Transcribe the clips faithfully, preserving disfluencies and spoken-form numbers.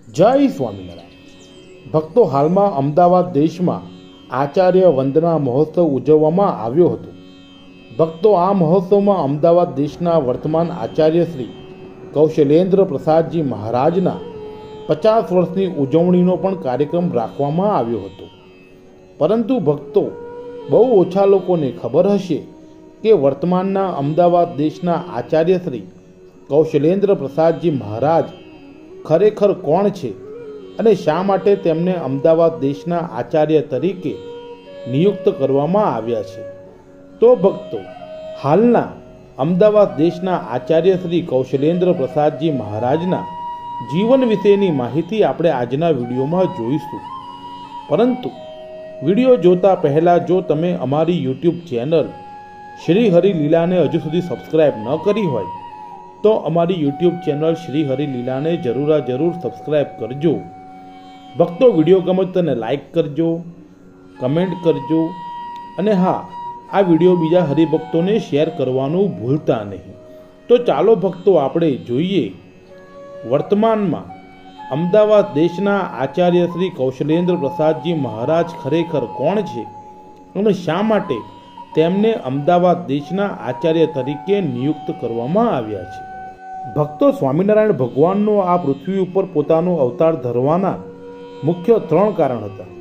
જય સ્વામિનારાયણ ભક્તો, હાલમાં અમદાવાદ દેશમાં આચાર્ય વંદના મહોત્સવ ઉજવવામાં આવ્યો હતો. ભક્તો, આ મહોત્સવમાં અમદાવાદ દેશના વર્તમાન આચાર્ય શ્રી કૌશલેન્દ્ર પ્રસાદજી મહારાજના પચાસ વર્ષની ઉજવણીનો પણ કાર્યક્રમ રાખવામાં આવ્યો હતો. પરંતુ ભક્તો, બહુ ઓછા લોકોને ખબર હશે કે વર્તમાનના અમદાવાદ દેશના આચાર્ય શ્રી કૌશલેન્દ્ર પ્રસાદજી મહારાજ ખરેખર કોણ છે અને શા માટે તેમને અમદાવાદ દેશના આચાર્ય તરીકે નિયુક્ત કરવામાં આવ્યા છે. તો ભક્તો, હાલના અમદાવાદ દેશના આચાર્ય શ્રી કૌશલેન્દ્ર પ્રસાદજી મહારાજના જીવન વિશેની માહિતી આપણે આજના વિડીયોમાં જોઈશું. પરંતુ વિડીયો જોતા પહેલાં જો તમે અમારી યુટ્યુબ ચેનલ શ્રી હરિ લીલાને હજુ સુધી સબસ્ક્રાઈબ ન કરી હોય તો અમારી યુટ્યુબ ચેનલ શ્રી હરિ લીલાને જરૂર જરૂર સબસ્ક્રાઈબ કરજો. ભક્તો, વિડીયો ગમે તને લાઈક કરજો, કમેન્ટ કરજો અને હા, આ વિડીયો બીજા હરિભક્તોને શેર કરવાનું ભૂલતા નહીં. તો ચાલો ભક્તો, આપણે જોઈએ વર્તમાનમાં અમદાવાદ દેશના આચાર્ય શ્રી કૌશલેન્દ્ર પ્રસાદજી મહારાજ ખરેખર કોણ છે અને શા માટે તેમને અમદાવાદ દેશના આચાર્ય તરીકે નિયુક્ત કરવામાં આવ્યા છે. ભક્તો, સ્વામિનારાયણ ભગવાનનો આ પૃથ્વી ઉપર પોતાનો અવતાર ધરવાના મુખ્ય ત્રણ કારણ હતા.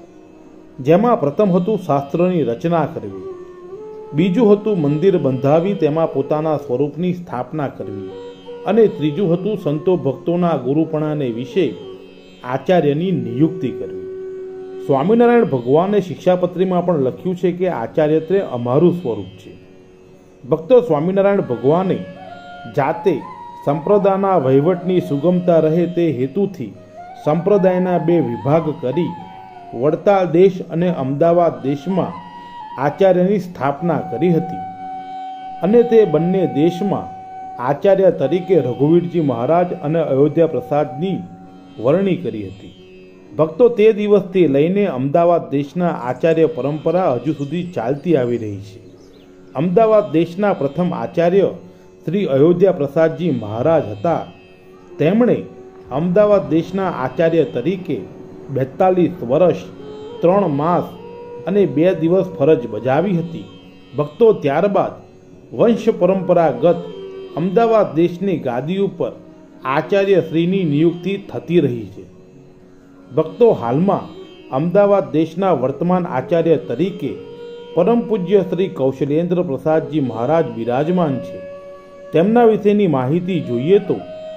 જેમાં પ્રથમ હતું શાસ્ત્રની રચના કરવી, બીજું હતું મંદિર બંધાવી તેમાં પોતાના સ્વરૂપની સ્થાપના કરવી અને ત્રીજું હતું સંતો ભક્તોના ગુરુપણાને વિશે આચાર્યની નિયુક્તિ કરવી. સ્વામિનારાયણ ભગવાને શિક્ષાપત્રીમાં પણ લખ્યું છે કે આચાર્યત્રે અમારું સ્વરૂપ છે. ભક્તો, સ્વામિનારાયણ ભગવાને જાતે સંપ્રદાયના વહીવટની સુગમતા રહે તે હેતુથી સંપ્રદાયના બે વિભાગ કરી વડતાલ દેશ અને અમદાવાદ દેશમાં આચાર્યની સ્થાપના કરી હતી અને તે બંને દેશમાં આચાર્ય તરીકે રઘુવીરજી મહારાજ અને અયોધ્યા પ્રસાદની વરણી કરી હતી. ભક્તો, તે દિવસથી લઈને અમદાવાદ દેશના આચાર્ય પરંપરા હજુ સુધી ચાલતી આવી રહી છે. અમદાવાદ દેશના પ્રથમ આચાર્ય શ્રી અયોધ્યા પ્રસાદજી મહારાજ હતા. તેમણે અમદાવાદ દેશના આચાર્ય તરીકે બેતાલીસ વર્ષ ત્રણ માસ અને બે દિવસ ફરજ બજાવી હતી. ભક્તો, ત્યારબાદ વંશ પરંપરાગત અમદાવાદ દેશની ગાદી ઉપર આચાર્ય શ્રીની નિયુક્તિ થતી રહી છે. ભક્તો, હાલમાં અમદાવાદ દેશના વર્તમાન આચાર્ય તરીકે પરમ પૂજ્ય શ્રી કૌશલેન્દ્ર પ્રસાદજી મહારાજ બિરાજમાન છે. તેમના વિશેની માહિતી જોઈએ તો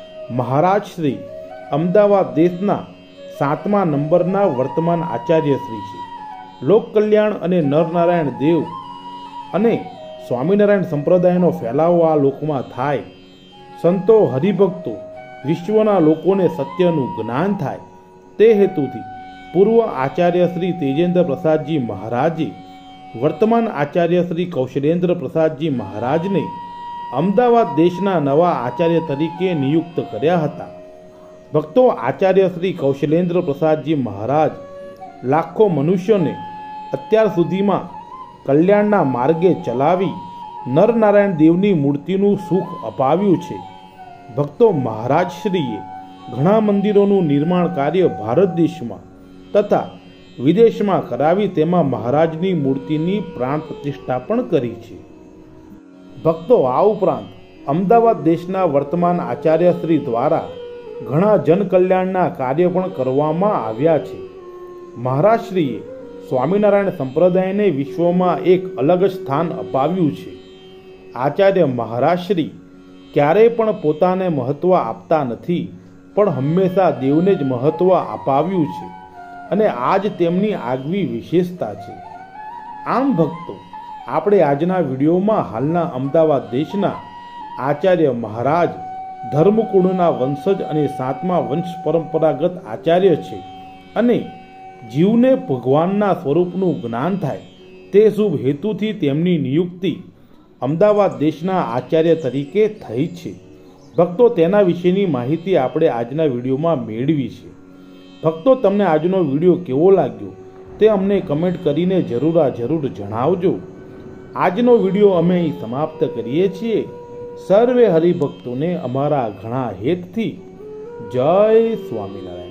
મહારાજ શ્રી અમદાવાદ દેશના સાતમા નંબરના વર્તમાન આચાર્ય શ્રી છે. લોક કલ્યાણ અને નરનારાયણ દેવ અને સ્વામિનારાયણ સંપ્રદાયનો ફેલાવો આ લોકમાં થાય, સંતો હરિભક્તો વિશ્વના લોકોને સત્યનું જ્ઞાન થાય તે હેતુથી પૂર્વ આચાર્ય શ્રી તેજેન્દ્ર પ્રસાદજી મહારાજે વર્તમાન આચાર્ય શ્રી કૌશલેન્દ્ર પ્રસાદજી મહારાજને અમદાવાદ દેશના નવા આચાર્ય તરીકે નિયુક્ત કર્યા હતા. ભક્તો, આચાર્ય શ્રી કૌશલેન્દ્ર પ્રસાદજી મહારાજ લાખો મનુષ્યોને અત્યાર સુધીમાં કલ્યાણના માર્ગે ચલાવી નરનારાયણ દેવની મૂર્તિનું સુખ અપાવ્યું છે. ભક્તો, મહારાજશ્રીએ ઘણા મંદિરોનું નિર્માણ કાર્ય ભારત દેશમાં તથા વિદેશમાં કરાવી તેમાં મહારાજની મૂર્તિની પ્રાણ પ્રતિષ્ઠા પણ કરી છે. ભક્તો, આ ઉપરાંત અમદાવાદ દેશના વર્તમાન આચાર્ય શ્રી દ્વારા ઘણા જનકલ્યાણના કાર્ય પણ કરવામાં આવ્યા છે. મહારાજશ્રીએ સ્વામિનારાયણ સંપ્રદાયને વિશ્વમાં એક અલગ જ સ્થાન અપાવ્યું છે. આચાર્ય મહારાજશ્રી ક્યારેય પણ પોતાને મહત્વ આપતા નથી, પણ હંમેશા દેવને જ મહત્વ અપાવ્યું છે અને આ જ તેમની આગવી વિશેષતા છે. આમ ભક્તો, આપણે આજના વિડીયોમાં હાલના અમદાવાદ દેશના આચાર્ય મહારાજ ધર્મકુળના વંશજ અને સાતમા વંશ પરંપરાગત આચાર્ય છે અને જીવને ભગવાનના સ્વરૂપનું જ્ઞાન થાય તે શુભ હેતુથી તેમની નિયુક્તિ અમદાવાદ દેશના આચાર્ય તરીકે થઈ છે. ભક્તો, તેના વિશેની માહિતી આપણે આજના વિડીયોમાં મેળવી છે. ભક્તો, તમને આજનો વિડીયો કેવો લાગ્યો તે અમને કમેન્ટ કરીને જરૂર જરૂર જણાવજો. આજનો વિડીયો અમે અહીં સમાપ્ત કરીએ છીએ. સર્વે હરિભક્તોને અમારા ઘણા હેતથી જય સ્વામિનારાયણ.